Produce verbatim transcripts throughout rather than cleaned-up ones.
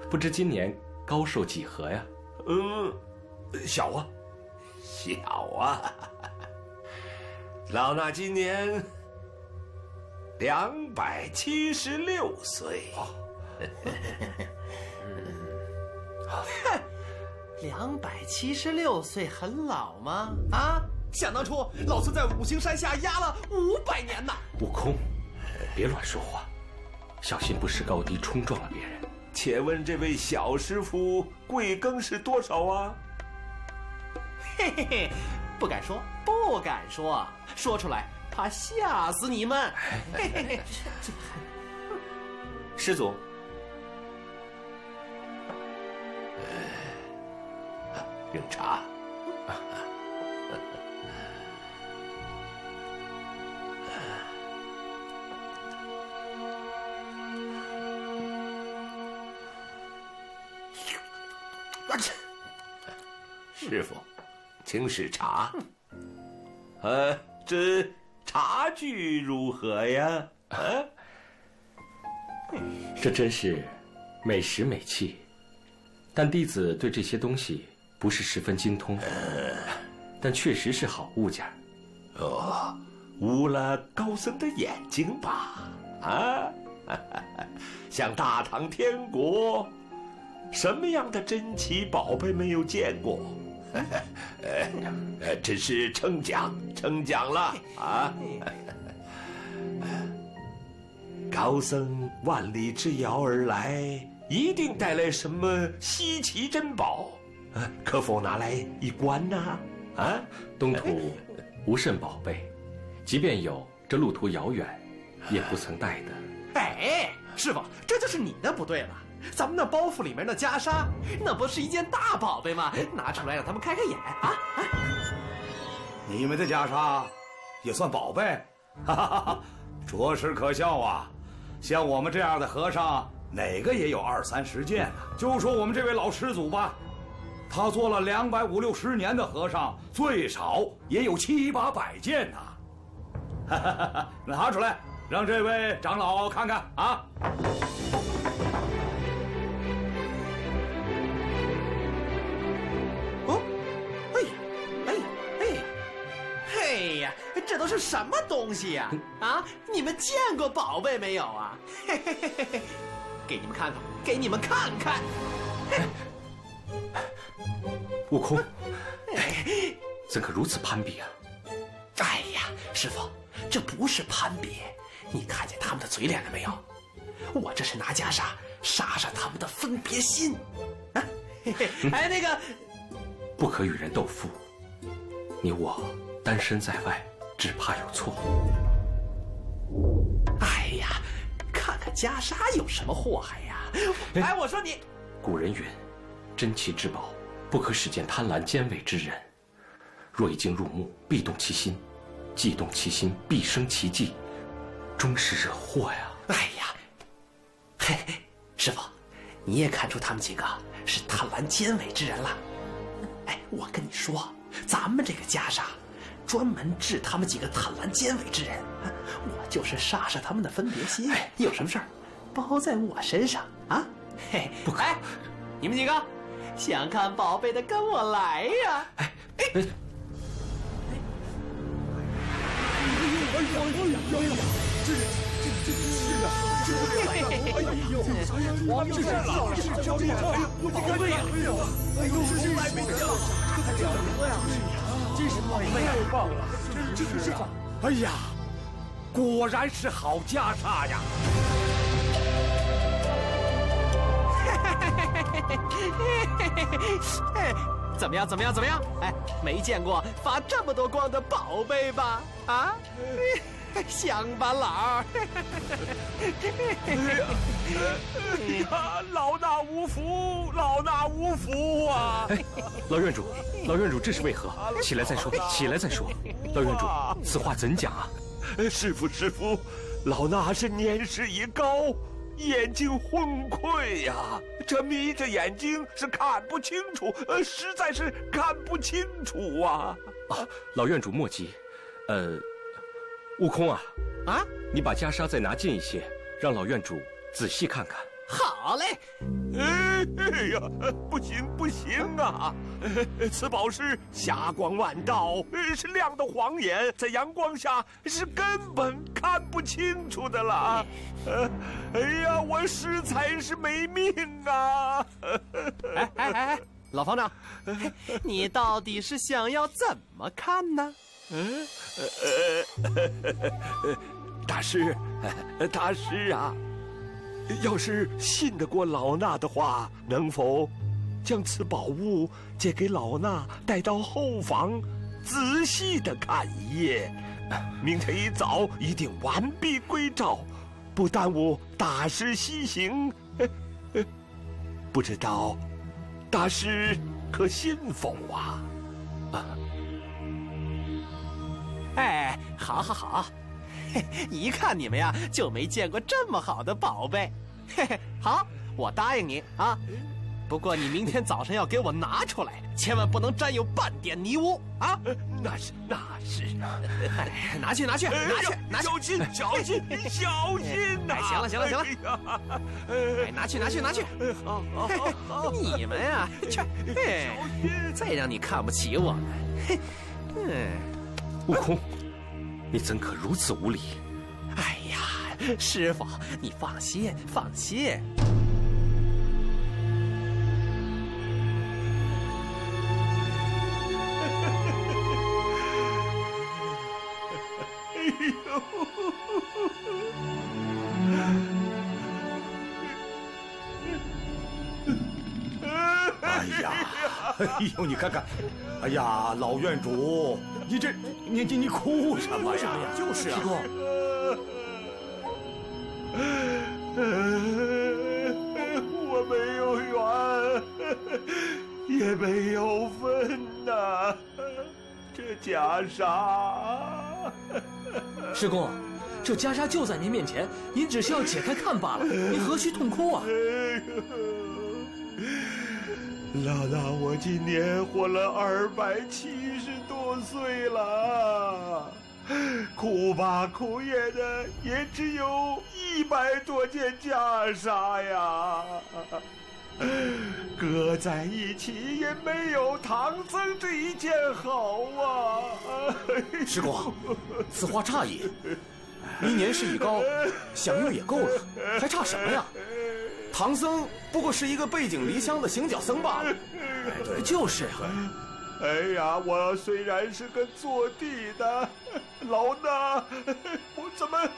不知今年高寿几何呀？ 嗯，小啊，小啊。老衲今年两百七十六岁。 哼，两百七十六岁很老吗？啊，想当初老孙在五行山下压了五百年呢。 悟空，别乱说话，小心不识高低冲撞了别人。 且问这位小师傅贵庚是多少啊？ 嘿嘿嘿，不敢说，不敢说，说出来怕吓死你们。嘿嘿嘿， 师祖。 用茶。师傅，请使茶。呃，这茶具如何呀？啊， 这真是美食美器，但弟子对这些东西不是十分精通，但确实是好物件。 哦，误了高僧的眼睛吧？啊，像大唐天国，什么样的珍奇宝贝没有见过？呃，真是称奖，称奖了啊！高僧万里之遥而来，一定带来什么稀奇珍宝，啊，可否拿来一观呢？啊， 东土无甚宝贝，即便有，这路途遥远，也不曾带的。 哎，师傅，这就是你的不对了。咱们那包袱里面的袈裟，那不是一件大宝贝吗？拿出来让他们开开眼啊！啊， 你们的袈裟也算宝贝，哈哈哈，着实可笑啊！像我们这样的和尚，哪个也有二三十件呢？就说我们这位老施主吧，他做了两百五六十年的和尚，最少也有七八百件呐。哈哈哈，拿出来，让这位长老看看啊！ 这都是什么东西呀？啊，你们见过宝贝没有啊？嘿嘿嘿嘿，给你们看看，给你们看看。 悟空，怎可如此攀比啊？ 哎呀，师傅，这不是攀比，你看见他们的嘴脸了没有？我这是拿袈裟杀杀他们的分别心。啊，嘿嘿，哎，那个， 不可与人斗富，你我单身在外。只怕有错。 哎呀，看看袈裟有什么祸害呀？哎，我说你， 古人云：“珍奇之宝，不可使见贪婪奸伪之人。若一经入目，必动其心；既动其心，必生其忌，终是惹祸呀！” 哎呀，嘿嘿，师傅，你也看出他们几个是贪婪奸伪之人了。哎，我跟你说，咱们这个袈裟。专门治他们几个贪婪奸伪之人，我就是杀杀他们的分别心。哎，有什么事儿，包在我身上啊！嘿， 不可！ 哎，你们几个想看宝贝的，跟我来呀！哎哎哎！ 哎呦哎呦！这这这是啊！这哎呦！王这是老是教练，哎呦，宝贝呀！哎呦，哎呦，从来没见过，这太了不得呀！真是宝贝，太棒了！真是啊！ 哎呀，果然是好袈裟呀！ 怎么样？怎么样？怎么样？哎，没见过发这么多光的宝贝吧？啊，乡巴佬！ 哎呀，老衲无福，老衲无福啊！ 哎，老院主，老院主这是为何？起来再说，起来再说。老院主，此话怎讲啊？ 师父，师父，老衲是年事已高，眼睛昏聩呀，这眯着眼睛是看不清楚，呃，实在是看不清楚啊！ 啊，老院主莫急，呃，悟空啊， 啊， 你把袈裟再拿近一些，让老院主仔细看看。 好。 好嘞。 哎呀，不行不行啊！此宝是霞光万道，是亮的晃眼，在阳光下是根本看不清楚的了。哎呀，我实在是没命啊！ 哎哎哎，老方丈，你到底是想要怎么看呢？ 嗯，呃，大师，大师啊！要是信得过老衲的话，能否将此宝物借给老衲，带到后房，仔细的看一夜？明天一早一定完璧归赵，不耽误大师西行。不知道大师可信否啊？啊！ 哎，好，好，好。嘿，一看你们呀，就没见过这么好的宝贝。嘿嘿，好，我答应你啊。不过你明天早上要给我拿出来，千万不能沾有半点泥污啊！ 那是，那是。 哎，拿去，拿去，拿去，拿去！ 小心，小心，小心呐！ 哎，行了，行了，行了。哎，拿去，拿去，拿去！ 好，好，好。 你们呀，去，哎，再让你看不起我们，嘿，嗯， 悟空。你怎可如此无礼？ 哎呀，师傅，你放心，放心。 哎呀，哎呦，你看看，哎呀，老院主，你这，你你你哭什么呀？ 就是啊， 师公。 我没有缘，也没有份呐，这袈裟。 师公，这袈裟就在您面前，您只需要解开看罢了，您何须痛哭啊？ 老衲，我今年活了二百七十多岁了，哭吧哭也的也只有一百多件袈裟呀，搁在一起也没有唐僧这一件好啊！ 师公，此话差矣，您年事已高，享用也够了，还差什么呀？唐僧不过是一个背井离乡的行脚僧罢了。哎，对，就是啊。 哎呀，我虽然是个做地的，老衲，我怎么，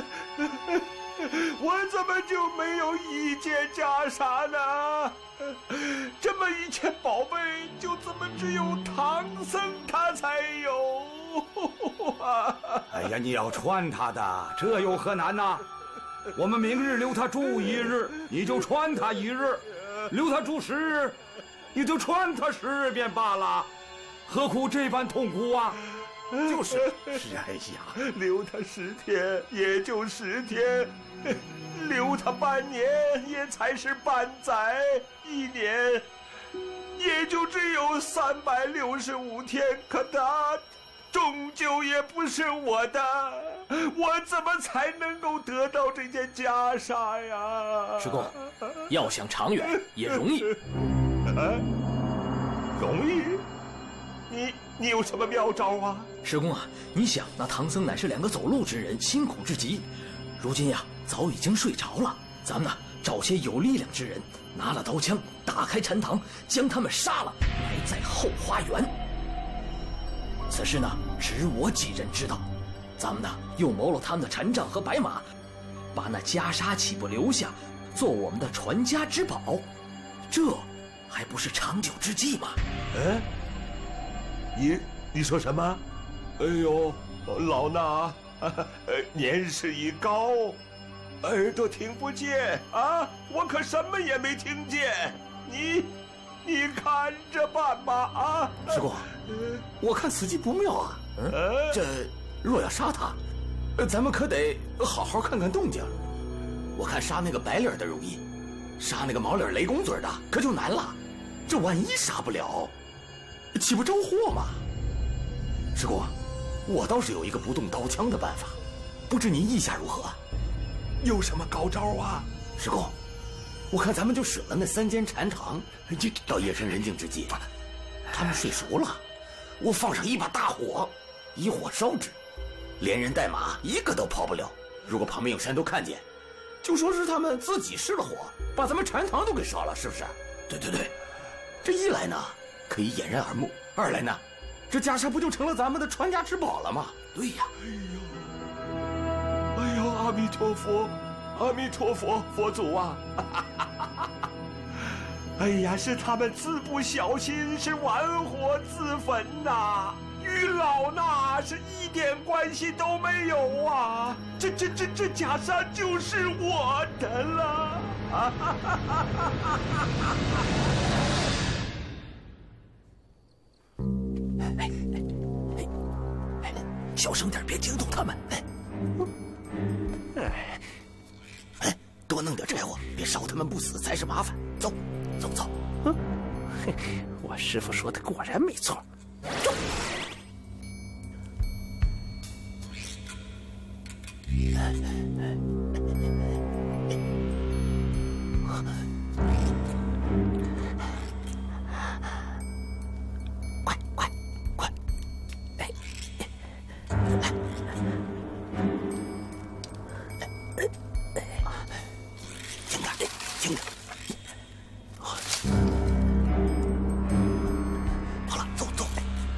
我怎么就没有一件袈裟呢？这么一件宝贝，就怎么只有唐僧他才有啊？ 哎呀，你要穿他的，这有何难呐？我们明日留他住一日，你就穿他一日；留他住十日，你就穿他十日便罢了，何苦这般痛苦啊？ 就是， 是哎呀， 留他十天也就十天，留他半年也才是半载，一年也就只有三百六十五天，可他终究也不是我的，我怎么才能够得到这件袈裟呀？ 师公，要想长远也容易。 啊，容易？你你有什么妙招啊？ 师公啊，你想那唐僧乃是两个走路之人，辛苦至极，如今呀早已经睡着了。咱们呢找些有力量之人，拿了刀枪，打开禅堂，将他们杀了，埋在后花园。此事呢，只我几人知道。咱们呢又谋了他们的禅杖和白马，把那袈裟岂不留下，做我们的传家之宝？这还不是长久之计吗？ 嗯，你你说什么？哎呦，老衲年事已高，耳朵听不见啊，我可什么也没听见。你你看着办吧啊！ 师公，我看此计不妙啊。嗯，这若要杀他，咱们可得好好看看动静。我看杀那个白脸的容易，杀那个毛脸雷公嘴的可就难了。这万一杀不了，岂不招祸吗？师公，我倒是有一个不动刀枪的办法，不知您意下如何？ 有什么高招啊？ 师公， 我看咱们就舍了那三间禅堂，这到夜深人静之际，他们睡熟了，我放上一把大火，以火烧之，连人带马一个都跑不了。如果旁边有山都看见，就说是他们自己失了火，把咱们禅堂都给烧了，是不是？对对对，这一来呢，可以掩人耳目；二来呢，这袈裟不就成了咱们的传家之宝了吗？对呀。 哎呦，哎呦，阿弥陀佛，阿弥陀佛，佛祖啊！哎呀，是他们自不小心，是玩火自焚呐，与老衲是一点关系都没有啊！这这这这袈裟就是我的了。 哎哎哎，小声点，别惊动他们。哎，哎，哎，多弄点柴火，别烧他们不死才是麻烦。走，走走。嗯，嘿，我师傅说的果然没错。走。快快快！哎，来，轻点，轻点。好了，走走。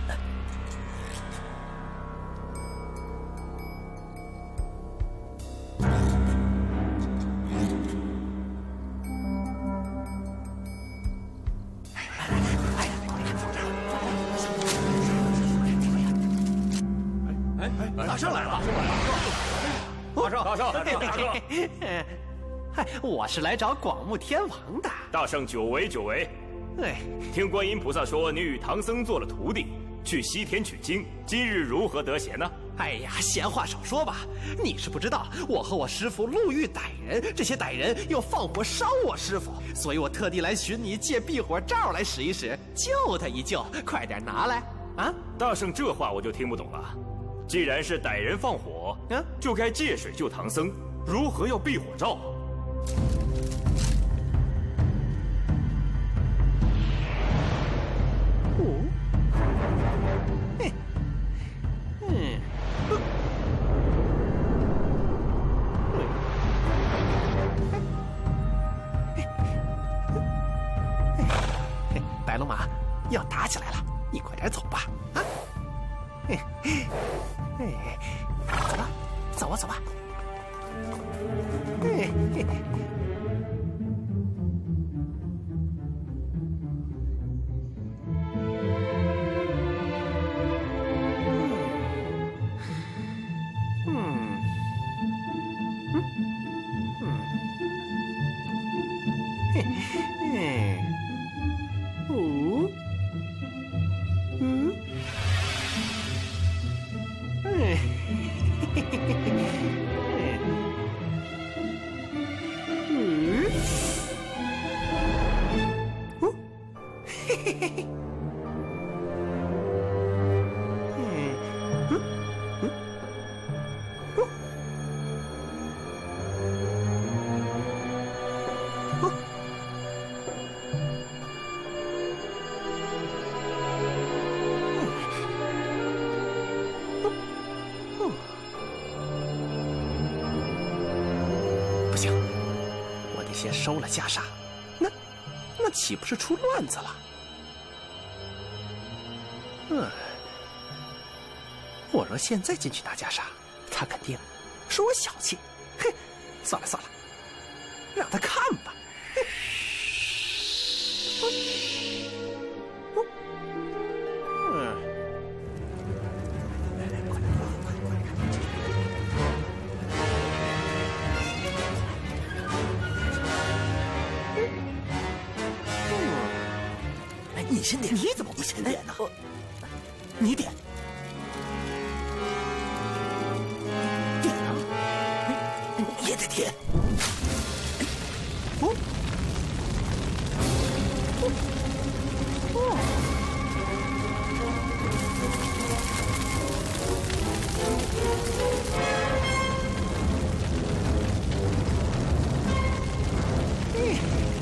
大圣来了！大圣，大圣，大圣，大圣！ 嗨，我是来找广目天王的。 大圣久违久违。 哎， 听观音菩萨说你与唐僧做了徒弟，去西天取经，今日如何得闲呢？ 哎呀，闲话少说吧，你是不知道，我和我师父路遇歹人，这些歹人要放火烧我师父，所以我特地来寻你借避火罩来使一使，救他一救，快点拿来啊！ 大圣这话我就听不懂了。既然是歹人放火， 啊， 就该借水救唐僧，如何要避火罩？ 哦，嘿，嗯，嘿，白龙马要打起来了，你快点走吧，啊！嘿，哎，走吧，走吧，走吧。嘿嘿。嗯，嗯，嗯，嘿，嘿，哦，嗯。哎，嘿嘿嘿嘿，嗯，哦，嘿嘿嘿嘿，嗯，嗯，嗯，哦，哦。不行，我得先收了袈裟，那那岂不是出乱子了？嗯，我若现在进去拿袈裟，他肯定说我小气。哼，算了算了，让他看吧。嗯。你先点，你怎么不先点呢？你点，点啊！也得点。哦，哦，哦。嘿。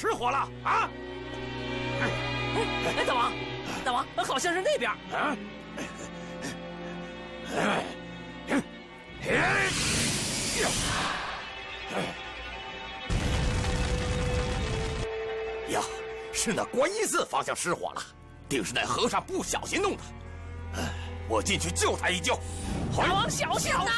失火了啊！ 哎，大王，大王，好像是那边。 啊！呀，是那观音寺方向失火了，定是那和尚不小心弄的。我进去救他一救。 大王小心呐！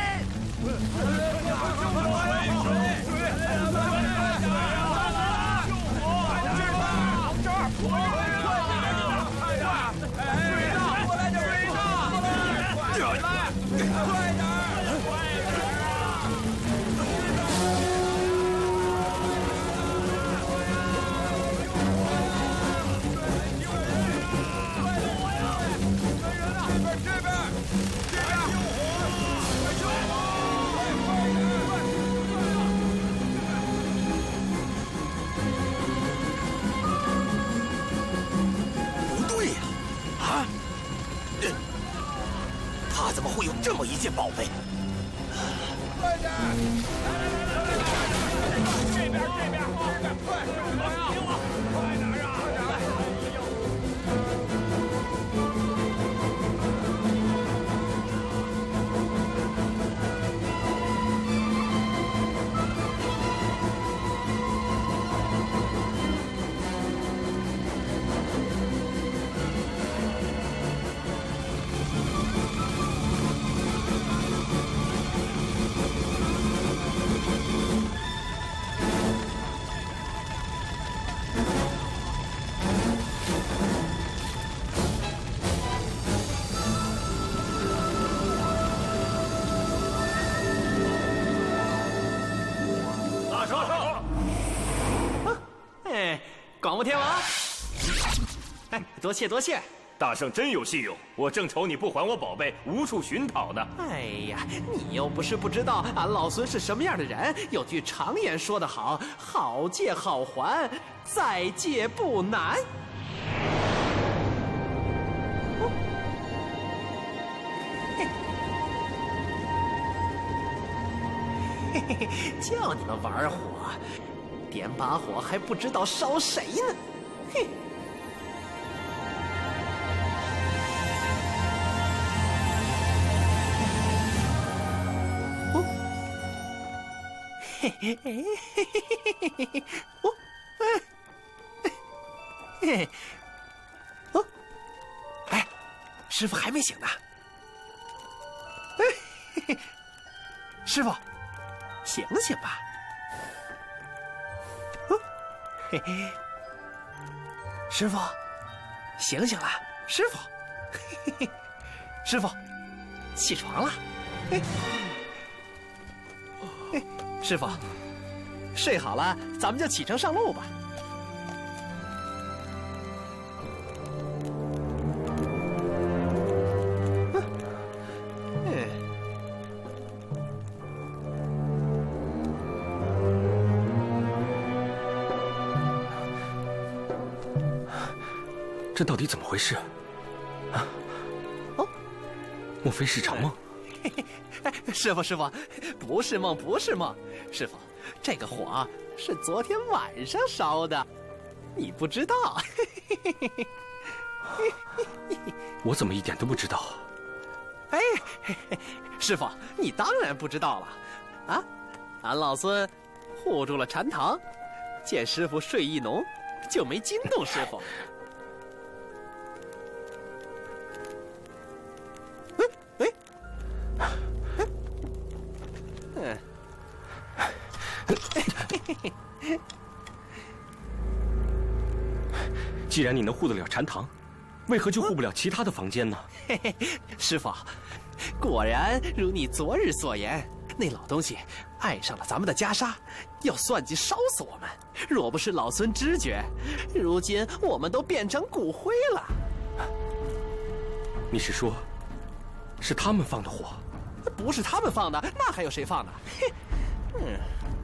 怎么会有这么一件宝贝？快点！这边，这边，这边，快！给我！快点啊！ 广目天王，哎，多谢多谢。 大圣真有信用，我正愁你不还我宝贝，无处寻讨呢。 哎呀，你又不是不知道俺老孙是什么样的人。有句常言说得好，好借好还，再借不难。哦嘿嘿嘿，叫你们玩火，点把火还不知道烧谁呢？嘿。哦，嘿嘿嘿嘿嘿嘿嘿，哦，哎，嘿嘿，哦，哎，师傅还没醒呢。哎，嘿嘿，师傅，醒醒吧。嘿嘿，师傅，醒醒了！师傅，嘿嘿，师傅，起床了！嘿，嘿，师傅，睡好了，咱们就启程上路吧。 这到底怎么回事？啊？哦，莫非是场梦？ 师傅，师傅，不是梦，不是梦。师傅，这个火是昨天晚上烧的，你不知道。 我怎么一点都不知道？ 哎，师傅，你当然不知道了。啊，俺老孙护住了禅堂，见师傅睡意浓，就没惊动师傅。 既然你能护得了禅堂，为何就护不了其他的房间呢？ 嘿嘿，师傅，果然如你昨日所言，那老东西爱上了咱们的袈裟，要算计烧死我们。若不是老孙知觉，如今我们都变成骨灰了。 你是说，是他们放的火？ 不是他们放的，那还有谁放的？嘿，嗯。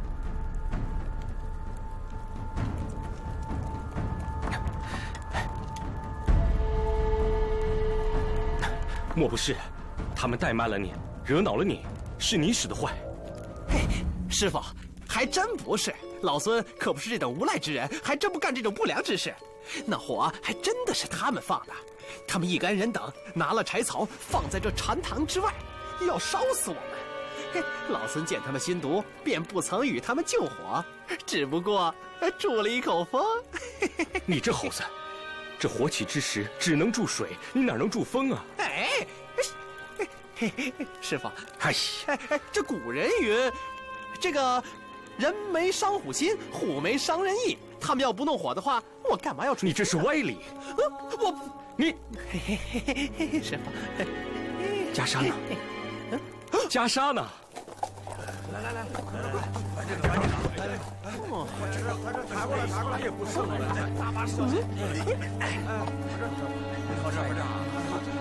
莫不是他们怠慢了你，惹恼了你，是你使的坏？ 嘿，师傅，还真不是。 老孙可不是这等无赖之人，还真不干这种不良之事。那火还真的是他们放的，他们一干人等拿了柴草放在这禅堂之外，要烧死我们。嘿，老孙见他们心毒，便不曾与他们救火，只不过助了一口风。 你这猴子，这火起之时只能助水，你哪能助风啊？ 哎，嘿嘿，师傅， 哎哎哎，这古人云，这个人没伤虎心，虎没伤人意。他们要不弄火的话，我干嘛要吹？ 你这是歪理。 呃、我你， 嘿嘿嘿嘿嘿，师傅， 袈裟呢？袈裟呢？ 来来来，把这个把这个，来来，我这他这抬过来抬过来也不是了，大把手。哎，好这好这啊！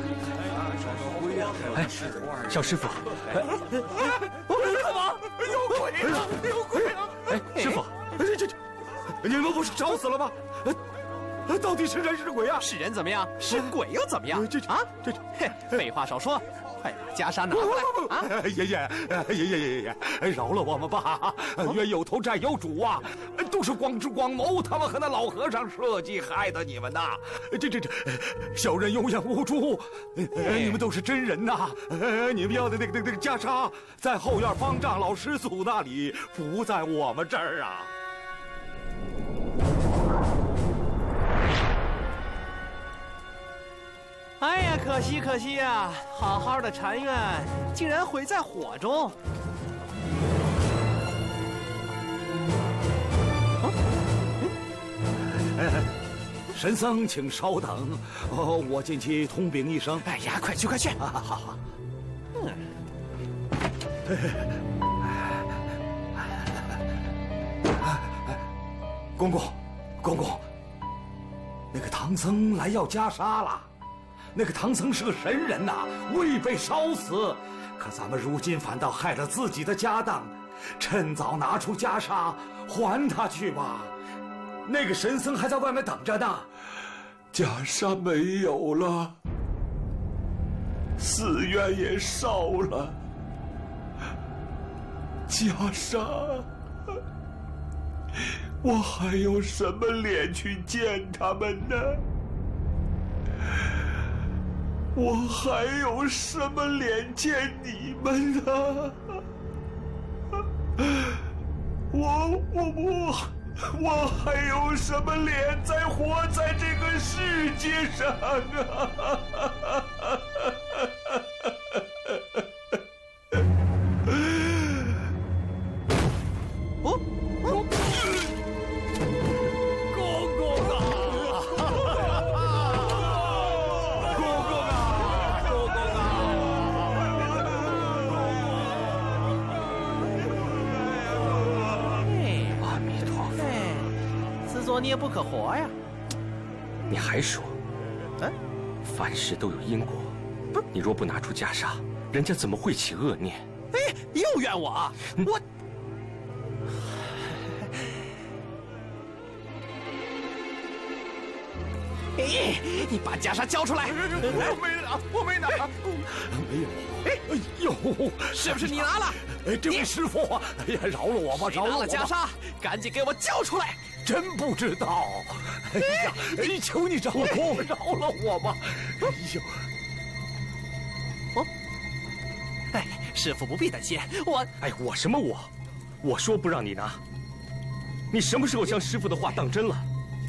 哎，小师傅， 干嘛？有鬼啊！有鬼啊！ 哎，师傅， 这这这，你们不是找死了吗？到底是人是鬼啊？ 是人怎么样？是鬼又怎么样？ 这这啊， 这这， 嘿，废话少说，快把袈裟拿过来啊！ 爷爷，爷爷爷爷，饶了我们吧！冤有头债有主啊，都是光之光谋他们和那老和尚设计害的你们呐！这这这，小人有眼无珠，你们都是真人呐！你们要的那个那个那个袈裟，在后院方丈老师祖那里，不在我们这儿啊！ 哎呀，可惜可惜呀！好好的禅院竟然毁在火中。 神僧，请稍等，哦，我进去通禀一声。 哎呀，快去快去！ 好好好。嗯。公公，公公，那个唐僧来要袈裟了。那个唐僧是个神人呐、啊，未被烧死，可咱们如今反倒害了自己的家当，趁早拿出袈裟还他去吧。那个神僧还在外面等着呢。 袈裟没有了，寺院也烧了，袈裟，我还有什么脸去见他们呢？我还有什么脸见你们呢？我我我我还有什么脸再活在这个世界上啊？ 哦哦， 公公啊！ 作孽不可活呀！ 你还说， 嗯， 凡事都有因果。不，你若不拿出袈裟，人家怎么会起恶念？ 哎，又怨我啊！嗯、我，哎，你把袈裟交出来！ 我没拿，我没拿， 没有。哎呦， 是不是你拿了？ 哎，这位师傅，哎呀，饶了我吧，饶了我吧！ 拿了袈裟，赶紧给我交出来！ 真不知道，哎呀，哎，求你饶了我，饶了我吧！哎呦， 哦，哎，师傅不必担心，我…… 哎，我什么我？我说不让你拿，你什么时候将师傅的话当真了？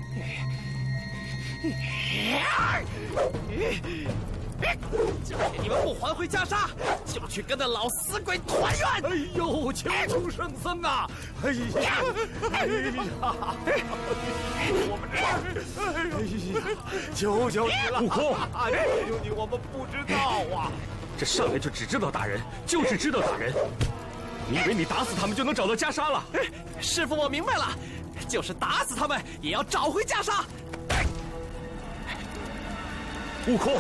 今天你们不还回袈裟，就去跟那老死鬼团圆！ 哎呦，求求圣僧啊！哎呀，哎呀，我们这，哎呀，求求你了， 悟空， 求求你，我们不知道啊！ 这上来就只知道打人，就是知道打人。你以为你打死他们就能找到袈裟了？ 师傅，我明白了，就是打死他们，也要找回袈裟。 悟空。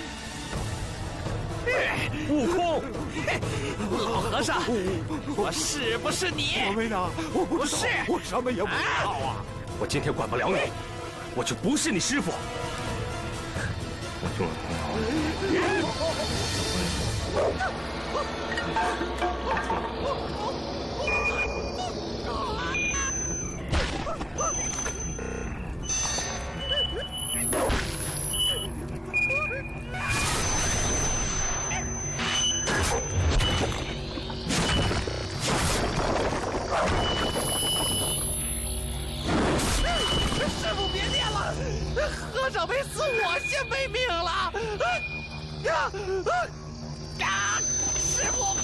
悟空， 老和尚，我是不是你？ 我没拿，我不是， 我什么也不知道啊！ 我今天管不了你，我就不是你师傅。我就。 和尚没死，我先没命了！呀呀！师傅！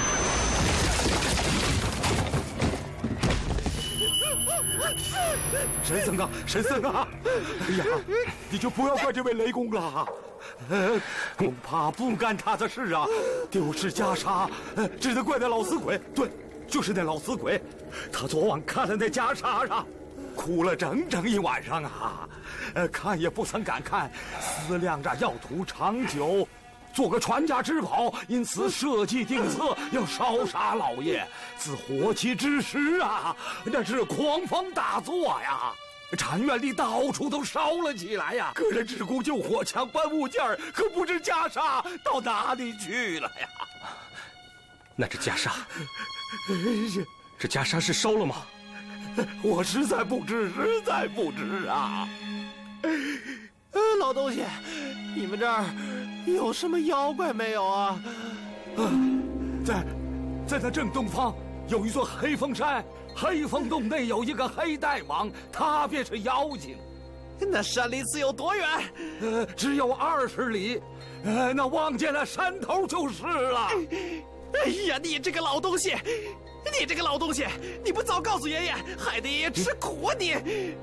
神僧啊，神僧啊！哎呀，你就不要怪这位雷公了。呃，恐怕不干他的事啊，丢失袈裟，呃，只能怪那老死鬼。对，就是那老死鬼，他昨晚看了那袈裟啊，哭了整整一晚上啊，呃，看也不曾敢看，思量着要图长久，做个传家之宝，因此设计定策要烧杀老爷。自火起之时啊，那是狂风大作呀。禅院里到处都烧了起来呀！个人只顾救火，抢搬物件儿，可不知袈裟到哪里去了呀？ 那这袈裟，这袈裟是烧了吗？ 我实在不知，实在不知啊！ 呃，老东西，你们这儿有什么妖怪没有啊？ 啊，在，在那正东方有一座黑风山。黑风洞内有一个黑大王，他便是妖精。 那山离此有多远？ 呃，只有二十里。呃，那望见了山头就是了。 哎呀，你这个老东西，你这个老东西，你不早告诉爷爷，害得爷爷吃苦啊你！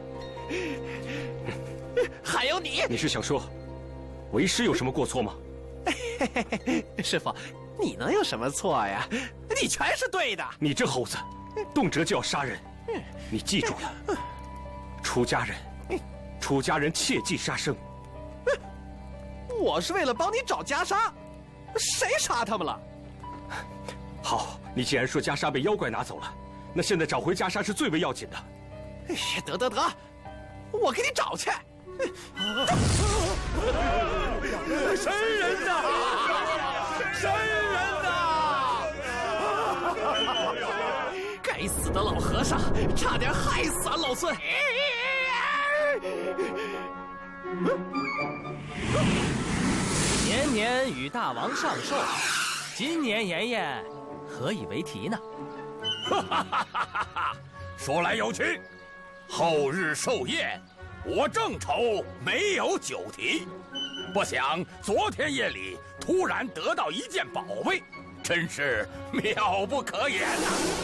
还有你， 你是想说，为师有什么过错吗？ 师傅，你能有什么错呀？你全是对的。 你这猴子！动辄就要杀人，你记住了，出家人，出家人切忌杀生。 我是为了帮你找袈裟，谁杀他们了？ 好，你既然说袈裟被妖怪拿走了，那现在找回袈裟是最为要紧的。 哎呀，得得得，我给你找去。 神人呐！神人呐！ 该死的老和尚，差点害死俺老孙！ 年年与大王上寿，今年爷爷何以为题呢？ 哈哈哈哈哈！说来有趣，后日寿宴，我正愁没有酒题，不想昨天夜里突然得到一件宝贝，真是妙不可言呐！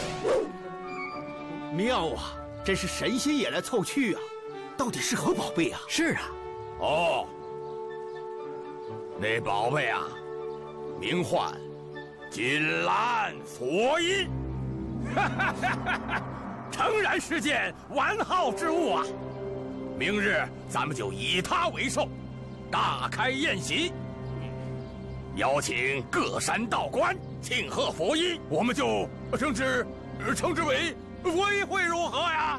妙啊！真是神仙也来凑趣啊！到底是何宝贝啊？ 是啊， 哦，那宝贝啊，名唤金兰佛衣，哈哈哈哈哈！诚然是件完好之物啊！明日咱们就以它为寿，大开宴席，邀请各山道观庆贺佛衣，我们就称之称之为佛衣会如何呀？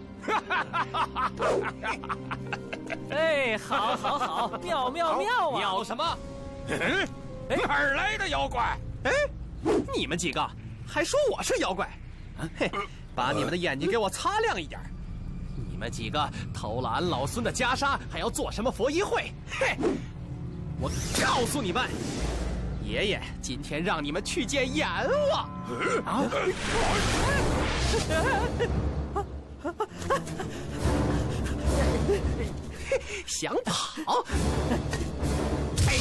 哎，好，好，好，妙妙妙啊！ 妙什么？ 嗯，哪儿来的妖怪？ 哎，你们几个还说我是妖怪？嘿，把你们的眼睛给我擦亮一点！你们几个偷了俺老孙的袈裟，还要做什么佛衣会？嘿，我告诉你们，爷爷今天让你们去见阎王。啊！想跑？哎！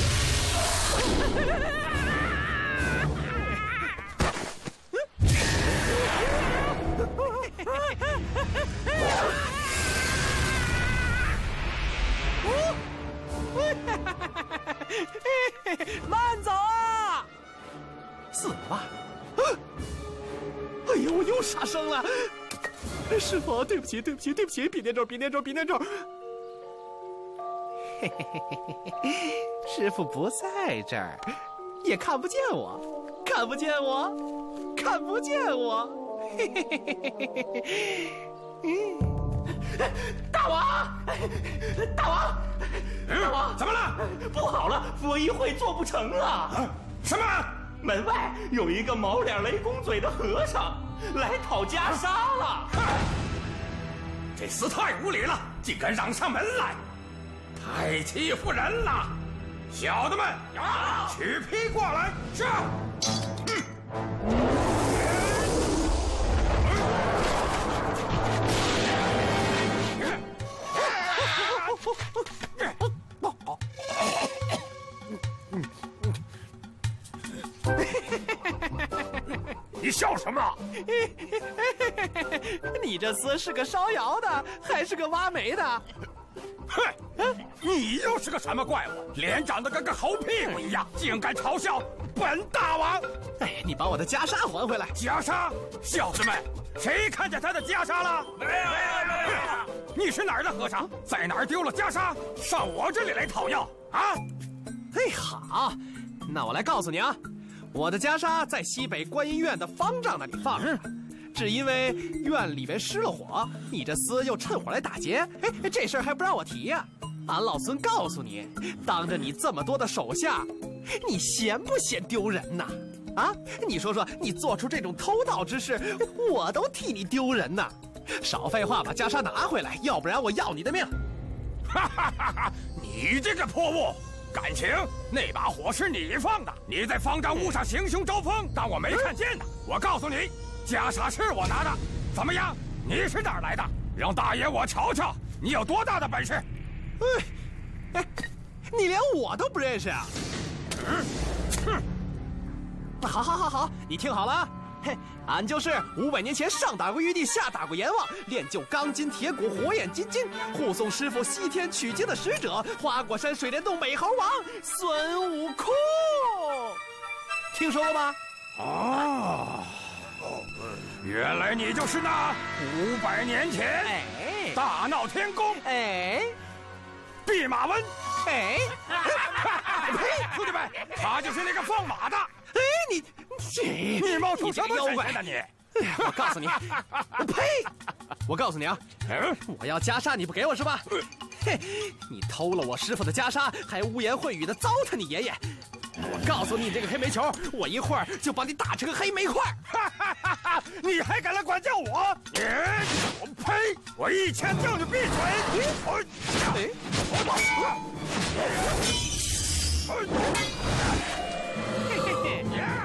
慢走啊！ 死了！哎呀，我又杀生了！师傅，对不起，对不起，对不起！比念咒，比念咒，比念咒！嘿嘿嘿嘿嘿，师傅不在这儿，也看不见我，看不见我，看不见我！嘿嘿嘿嘿嘿嘿！嗯，大王，大王，大王， 怎么了？ 不好了，佛衣会做不成了！ 啊、什么？ 门外有一个毛脸雷公嘴的和尚来讨袈裟了。 这厮太无礼了，竟敢嚷上门来，太欺负人了！小的们，啊、取批过来！是。嗯你笑什么？ 你这厮是个烧窑的，还是个挖煤的？ 哼！你又是个什么怪物？脸长得跟个猴屁股一样，竟敢嘲笑本大王！ 哎，你把我的袈裟还回来！ 袈裟，小子们，谁看见他的袈裟了？没有，没有，没有！你是哪儿的和尚？在哪儿丢了袈裟？上我这里来讨要啊！ 嘿，好，那我来告诉你啊，我的袈裟在西北观音院的方丈那里放着。只因为院里边失了火，你这厮又趁火来打劫，哎，这事儿还不让我提呀、啊？俺老孙告诉你，当着你这么多的手下，你嫌不嫌丢人呐？啊，你说说，你做出这种偷盗之事，我都替你丢人呐！少废话，把袈裟拿回来，要不然我要你的命！ 哈哈哈哈！你这个破物！感情那把火是你放的，你在方丈屋上行凶招风，当我没看见呢？我告诉你。袈裟是我拿的，怎么样？你是哪儿来的？让大爷我瞧瞧，你有多大的本事！ 哎，哎，你连我都不认识啊！嗯，哼！好，好，好，好，你听好了啊！嘿，俺就是五百年前上打过玉帝，下打过阎王，练就钢筋铁骨火眼金睛，护送师傅西天取经的使者，花果山水帘洞美猴王孙悟空，听说过吗？ 哦。原来你就是那五百年前哎大闹天宫哎弼马温哎， 呸！兄弟们，他就是那个放马的。 哎，你你你冒出什么神仙呢你？ 我告诉你，我呸！我告诉你啊，我要袈裟你不给我是吧？嘿，你偷了我师傅的袈裟，还污言秽语的糟蹋你爷爷。我告诉你，这个黑煤球，我一会儿就把你打成个黑煤块！ 哈哈哈哈！你还敢来管教我？你，我呸！我一拳叫你闭嘴！我，哎， 嘿嘿嘿！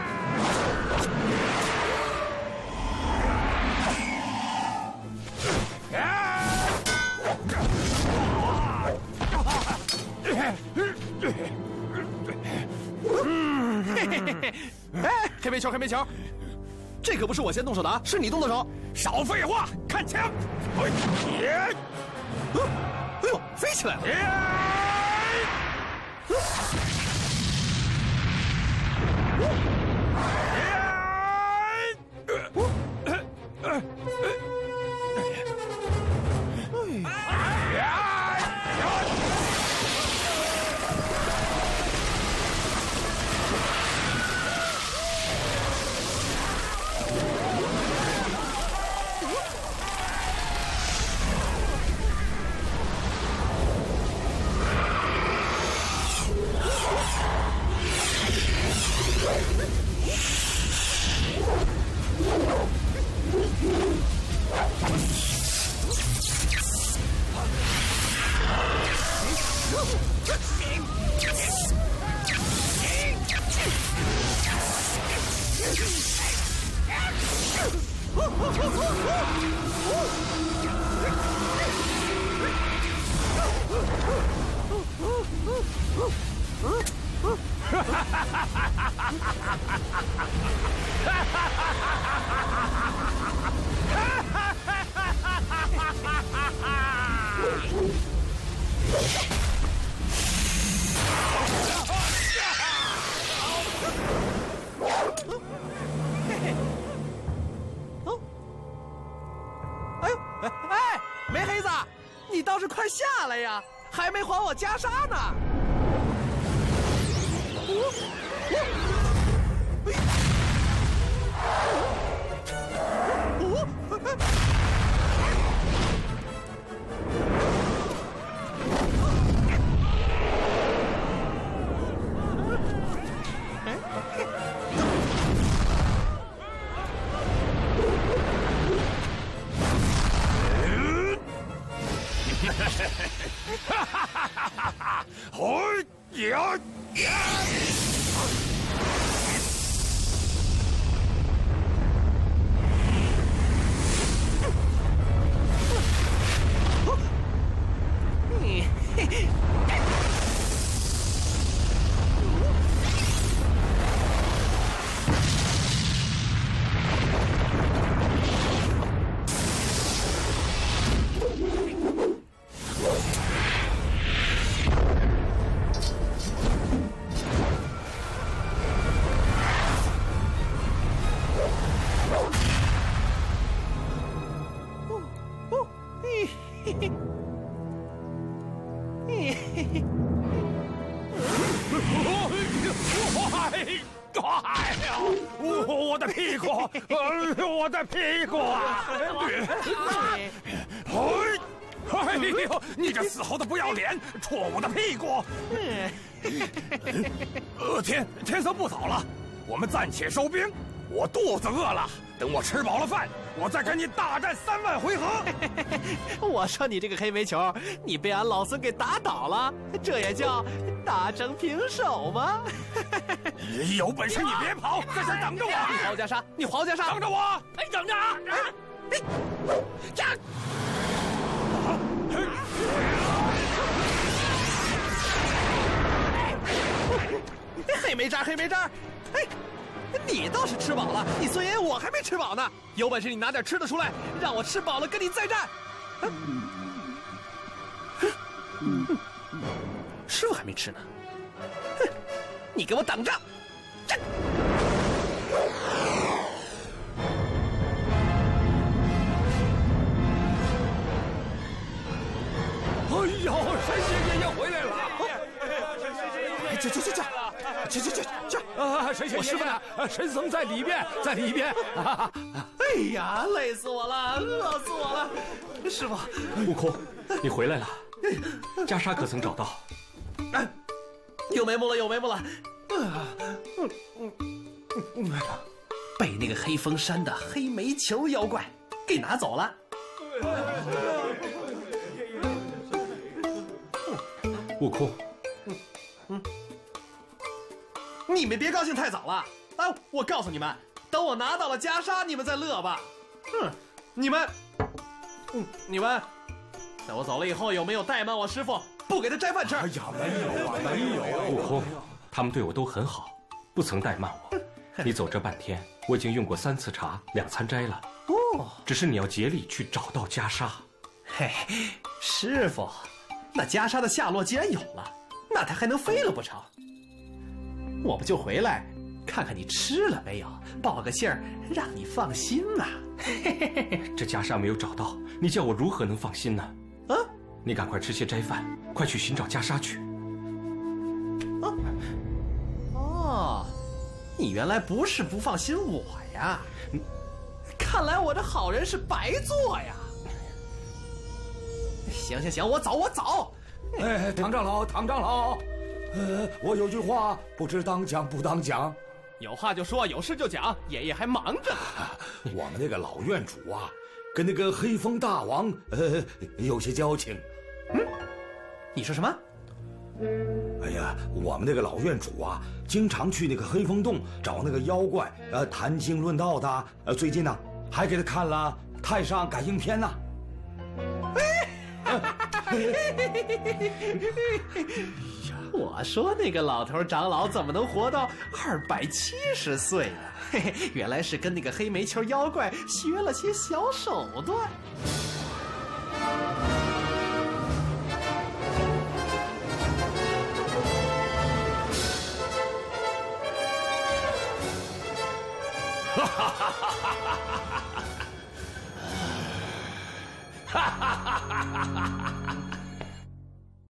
嘿嘿嘿嘿！哎，黑煤球，黑煤球，这可不是我先动手的啊，是你动的手。 少废话，看枪！哎，耶！ 哎呦，飞起来了！快下来呀！还没还我袈裟呢！ 哈哈哈哈哈！哦呀呀！ 你哎呀，我我的屁股，我的屁股啊！哎呦，你这死猴子不要脸，戳我的屁股！呃，天天色不早了，我们暂且收兵。我肚子饿了，等我吃饱了饭，我再跟你大战三万回合。 我说你这个黑煤球，你被俺老孙给打倒了，这也叫打成平手吗？ 有本事你别跑，在这等着我！ 你黄家沙，你黄家沙， 等着我！ 哎，等着啊！哎，呀！黑煤渣，黑煤渣！哎，你倒是吃饱了，你孙爷我还没吃饱呢。有本事你拿点吃的出来，让我吃饱了跟你再战。师傅还没吃呢，哼！你给我等着！战！ 哎呦，神仙爷爷回来了！ 这这这这这这这这啊！神仙爷爷，神僧在里边，在里边。 哎呀，累死我了，饿死我了！师傅， 悟空，你回来了，袈裟可曾找到？ 哎，有眉目了，有眉目了。被那个黑风山的黑煤球妖怪给拿走了。 悟空， 嗯，你们别高兴太早了啊！我告诉你们，等我拿到了袈裟，你们再乐吧。嗯，你们，嗯，你们，在我走了以后，有没有怠慢我师傅，不给他斋饭吃？ 哎呀，没有啊，没有。 悟空，他们对我都很好，不曾怠慢我。你走这半天，我已经用过三次茶，两餐斋了。哦，只是你要竭力去找到袈裟。 嘿，师傅。那袈裟的下落既然有了，那它还能飞了不成？我不就回来看看你吃了没有，报个信儿，让你放心嘛。 这袈裟没有找到，你叫我如何能放心呢？啊！你赶快吃些斋饭，快去寻找袈裟去。 啊！哦，你原来不是不放心我呀？看来我这好人是白做呀。行行行，我走我走。 哎，唐长老，唐长老，呃，我有句话不知当讲不当讲。 有话就说，有事就讲，爷爷还忙着呢。 我们那个老院主啊，跟那个黑风大王呃有些交情。 嗯，你说什么？ 哎呀，我们那个老院主啊，经常去那个黑风洞找那个妖怪，呃，谈经论道的。呃，最近呢，还给他看了《太上感应篇》呢。 我说那个老头长老怎么能活到二百七十岁呢？嘿嘿，原来是跟那个黑煤球妖怪学了些小手段。 哈哈哈哈哈哈！哈哈哈哈哈哈！